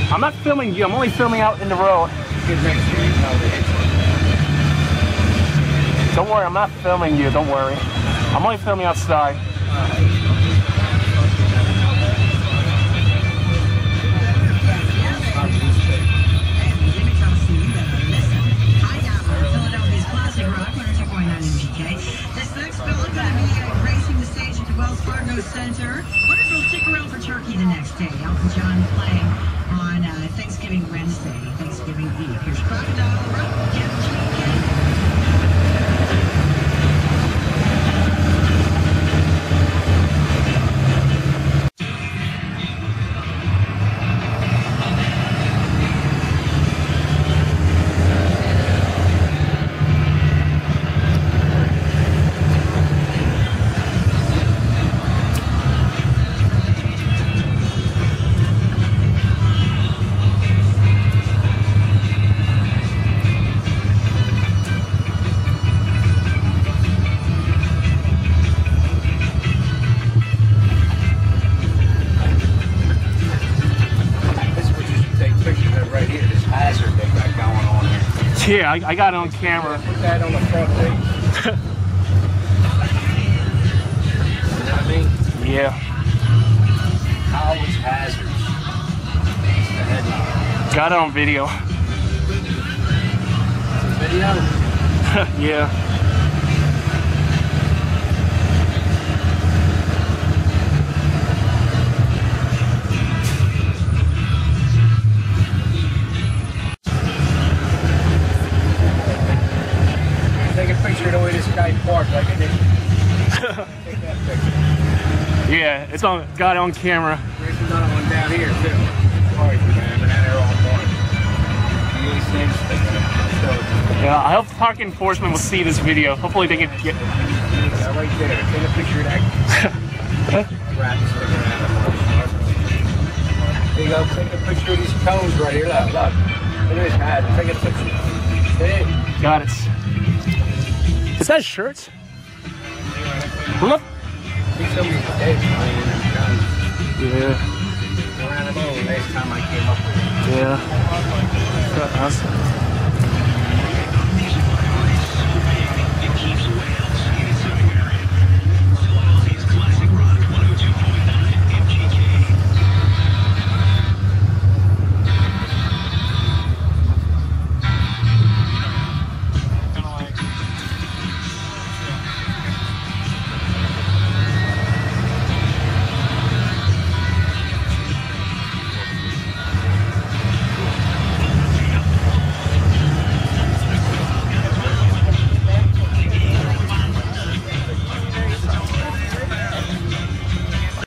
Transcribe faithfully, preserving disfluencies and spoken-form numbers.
I'm not filming you. I'm only filming out in the road. Don't worry, I'm not filming you. Don't worry. I'm only filming outside. Center. Wonder if you'll stick around for turkey the next day. Elton John playing on uh, Thanksgiving Wednesday, Thanksgiving Eve. Here's Crocodile Rock. Get Yeah, I, I got it on camera. Put that on the front page. You know what I mean? Yeah. College hazards. That's the headline. Got it on video. It's a video? Yeah. Take a picture of the way this guy parked like an idiot. Take that picture. Yeah, it's on. Got it on camera. There's another one down here too. Sorry for that, but they're all morning. These things. Yeah, I hope park enforcement will see this video. Hopefully they can get. Yeah, right there. Take a picture of that. Rat sticking out of the There you go. Take a picture of these cones right here. Look, look. Look at this hat. Take a picture. Hey. Got it. Is that shirts? Look. See somebody's dead playing them guns. Yeah. Around the moon last time I came up with it. Yeah. That's